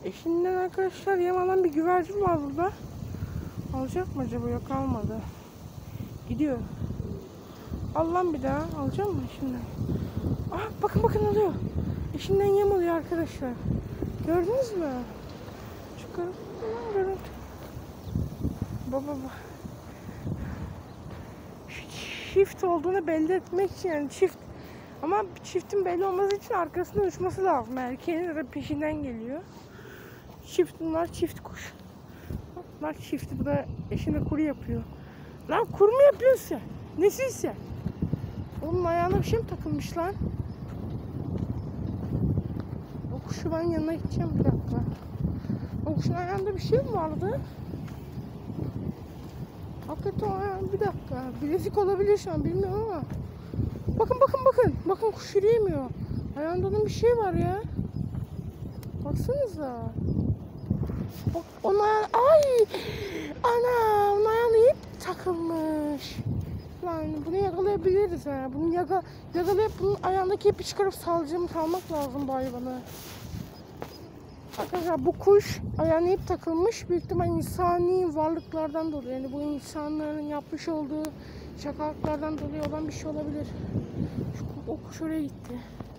Eşinden arkadaşlar yem alan bir güvercin var burada. Alacak mı acaba? Yok, almadı. Gidiyor. Al lan bir daha. Alacak mı eşinden? Ah, bakın bakın alıyor. Eşinden yem alıyor arkadaşlar. Gördünüz mü? Çıkarıp görüntü. Baba. Çift olduğunu belli etmek için, yani çift. Ama çiftin belli olması için arkasında uçması lazım. Erkeğin de peşinden geliyor. Çift, bunlar çift kuş. Bunlar çifti. Bu da eşinde kuru yapıyor. Lan kuru mu yapıyorsun sen? Nesin sen? Onun ayağına bir şey mi takılmış lan? O kuşu ben yanına gideceğim bir dakika. O kuşun ayağında bir şey mi vardı? Hakikaten o ayağında, bir dakika. Bilezik olabilir şu an, bilmiyorum ama. Bakın bakın bakın. Bakın kuş yürüyemiyor. Ayağında onun bir şey var ya. Baksanıza. Bak onun ayağına. Ay! Ana! Onun ayağına ip takılmış. Lan bunu yakalayabiliriz ha. Bunu yakalayıp bunun ayağındaki ipi çıkarıp salmak lazım bu hayvanı. Arkadaşlar bu kuş ayağına ip takılmış. Büyük ihtimal insani varlıklardan dolayı. Yani bu insanların yapmış olduğu şakalıklardan dolayı olan bir şey olabilir. O kuş oraya gitti.